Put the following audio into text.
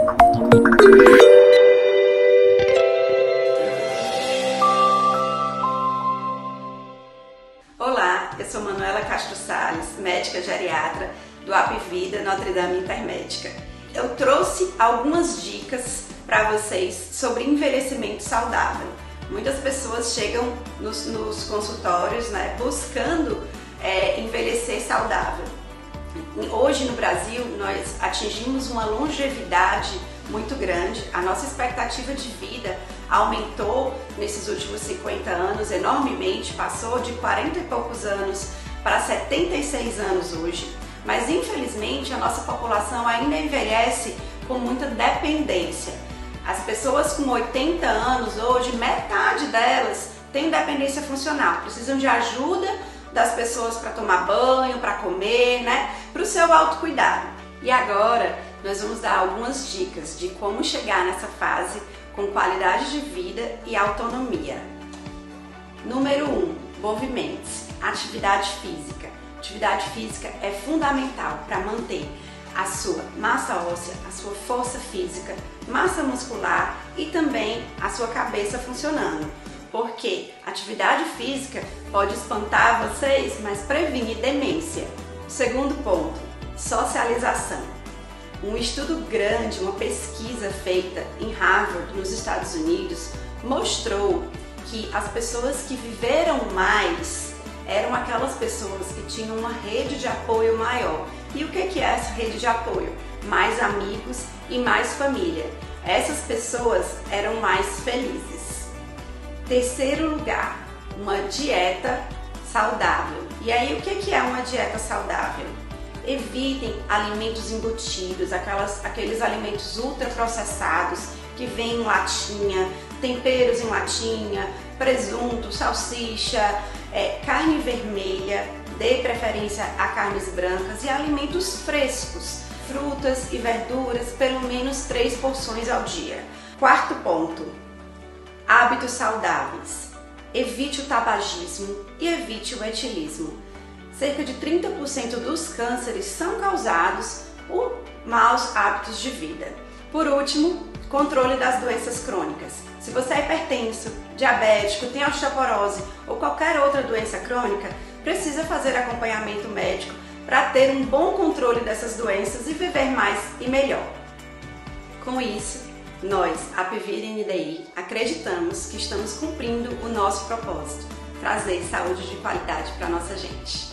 Olá, eu sou Manuela Castro Salles, médica geriatra do Apivida Notre Dame Intermédica. Eu trouxe algumas dicas para vocês sobre envelhecimento saudável. Muitas pessoas chegam nos consultórios, buscando envelhecer saudável. Hoje no Brasil nós atingimos uma longevidade muito grande, a nossa expectativa de vida aumentou nesses últimos 50 anos enormemente, passou de 40 e poucos anos para 76 anos hoje, mas infelizmente a nossa população ainda envelhece com muita dependência. As pessoas com 80 anos hoje, metade delas tem dependência funcional, precisam de ajuda das pessoas para tomar banho, para comer, para o seu autocuidado. E agora nós vamos dar algumas dicas de como chegar nessa fase com qualidade de vida e autonomia. Número 1, movimentos, atividade física. Atividade física é fundamental para manter a sua massa óssea, a sua força física, massa muscular e também a sua cabeça funcionando. Porque atividade física pode espantar vocês, mas previne demência. Segundo ponto, socialização. Um estudo grande, uma pesquisa feita em Harvard, nos Estados Unidos, mostrou que as pessoas que viveram mais eram aquelas pessoas que tinham uma rede de apoio maior. E o que é essa rede de apoio? Mais amigos e mais família. Essas pessoas eram mais felizes. Terceiro lugar, uma dieta saudável. E aí, o que é uma dieta saudável? Evitem alimentos embutidos, aqueles alimentos ultraprocessados que vêm em latinha, temperos em latinha, presunto, salsicha, carne vermelha, dê preferência a carnes brancas e alimentos frescos, frutas e verduras, pelo menos 3 porções ao dia. Quarto ponto, hábitos saudáveis. Evite o tabagismo e evite o etilismo. Cerca de 30% dos cânceres são causados por maus hábitos de vida. Por último, controle das doenças crônicas. Se você é hipertenso, diabético, tem osteoporose ou qualquer outra doença crônica, precisa fazer acompanhamento médico para ter um bom controle dessas doenças e viver mais e melhor. Com isso, nós, Apivida NDI, acreditamos que estamos cumprindo o nosso propósito, trazer saúde de qualidade para a nossa gente.